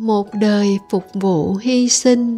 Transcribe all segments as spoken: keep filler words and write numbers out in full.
Một đời phục vụ hy sinh.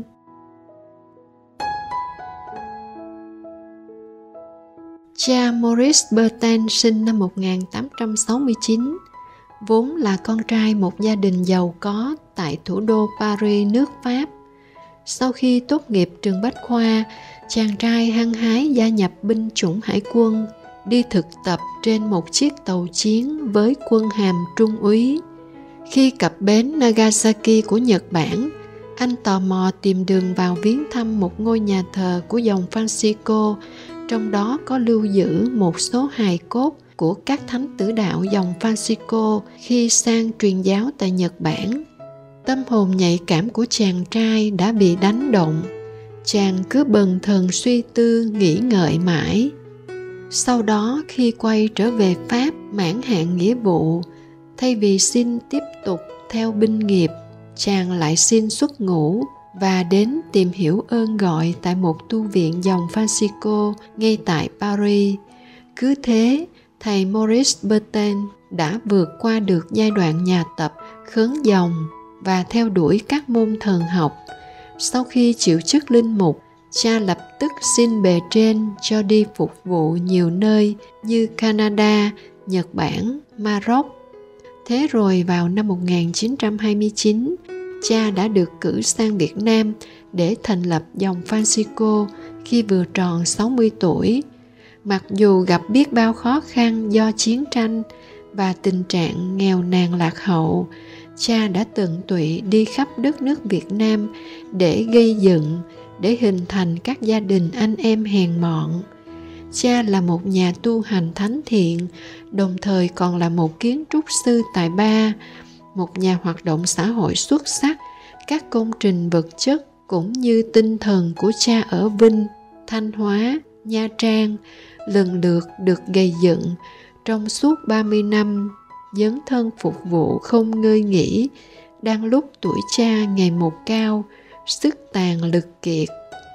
Cha Maurice Bertin sinh năm một nghìn tám trăm sáu mươi chín, vốn là con trai một gia đình giàu có tại thủ đô Paris, nước Pháp. Sau khi tốt nghiệp trường Bách khoa, chàng trai hăng hái gia nhập binh chủng hải quân, đi thực tập trên một chiếc tàu chiến với quân hàm trung úy. Khi cập bến Nagasaki của Nhật Bản, anh tò mò tìm đường vào viếng thăm một ngôi nhà thờ của dòng Francisco, trong đó có lưu giữ một số hài cốt của các thánh tử đạo dòng Francisco khi sang truyền giáo tại Nhật Bản. Tâm hồn nhạy cảm của chàng trai đã bị đánh động. Chàng cứ bần thần suy tư nghĩ ngợi mãi. Sau đó khi quay trở về Pháp mãn hạn nghĩa vụ, thay vì xin tiếp tục theo binh nghiệp, chàng lại xin xuất ngũ và đến tìm hiểu ơn gọi tại một tu viện dòng Francisco ngay tại Paris. Cứ thế, thầy Maurice Bertin đã vượt qua được giai đoạn nhà tập, khấn dòng và theo đuổi các môn thần học. Sau khi chịu chức linh mục, cha lập tức xin bề trên cho đi phục vụ nhiều nơi như Canada, Nhật Bản, Maroc. Thế rồi vào năm một nghìn chín trăm hai mươi chín, cha đã được cử sang Việt Nam để thành lập dòng Francisco khi vừa tròn sáu mươi tuổi. Mặc dù gặp biết bao khó khăn do chiến tranh và tình trạng nghèo nàn lạc hậu, cha đã tận tụy đi khắp đất nước Việt Nam để gây dựng, để hình thành các gia đình anh em hèn mọn. Cha là một nhà tu hành thánh thiện, đồng thời còn là một kiến trúc sư tài ba, một nhà hoạt động xã hội xuất sắc. Các công trình vật chất cũng như tinh thần của cha ở Vinh, Thanh Hóa, Nha Trang lần lượt được gây dựng trong suốt ba mươi năm, dấn thân phục vụ không ngơi nghỉ, đang lúc tuổi cha ngày một cao, sức tàn lực kiệt.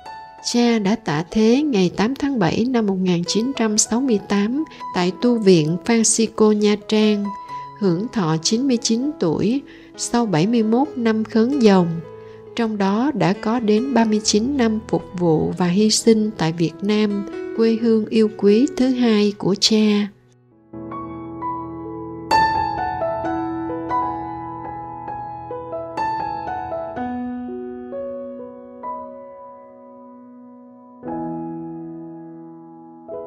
Cha đã tạ thế ngày tám tháng bảy năm một nghìn chín trăm sáu mươi tám tại tu viện Francisco Nha Trang, hưởng thọ chín mươi chín tuổi sau bảy mươi mốt năm khấn dòng. Trong đó đã có đến ba mươi chín năm phục vụ và hy sinh tại Việt Nam, quê hương yêu quý thứ hai của cha.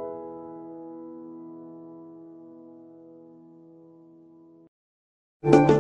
Thank you.